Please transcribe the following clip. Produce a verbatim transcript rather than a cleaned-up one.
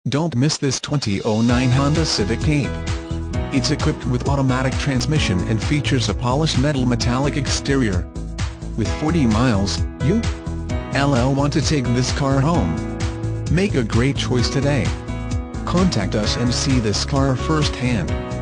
Don't miss this twenty oh nine Honda Civic Cpe. It's equipped with automatic transmission and features a polished metal metallic exterior. With forty miles, you will want to take this car home. Make a great choice today. Contact us and see this car firsthand.